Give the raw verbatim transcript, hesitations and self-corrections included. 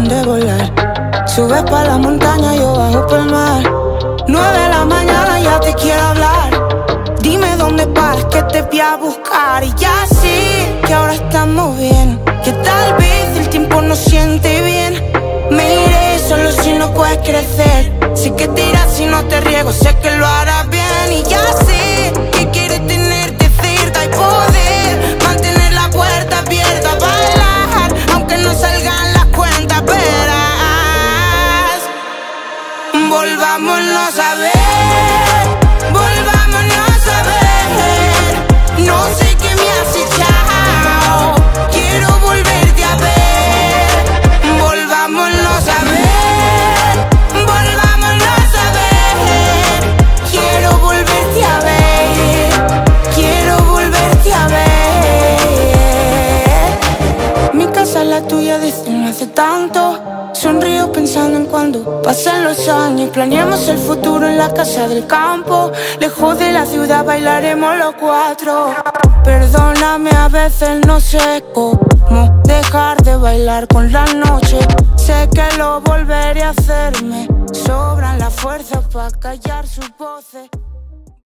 donde volar. Subes pa' la montaña, yo bajo por el mar. Nueve de la mañana, ya te quiero hablar. Dime dónde paras, que te voy a buscar. Y ya sé que ahora estamos bien, que tal vez el tiempo no siente bien. Me iré solo si no puedes crecer. Sé que te irás si no te riego, sé que lo harás bien. Y ya sé que quieres tenerte cerca y poder mantener la puerta abierta, bailar aunque no salgan las cuentas, verás. Volvámonos a ver, volvámonos a ver. No sé qué me has echado, quiero volverte a ver. Volvámonos a ver, volvámonos a ver. Quiero volverte a ver, quiero volverte a ver. Mi casa es la tuya desde no hace tanto. Sonrío pensando en cuando pasen los años. Planeamos el futuro en la casa del campo. Lejos de la ciudad bailaremos los cuatro. Perdóname, a veces no sé cómo dejar de bailar con la noche. Sé que lo volveré a hacerme. Sobran las fuerzas para callar sus voces.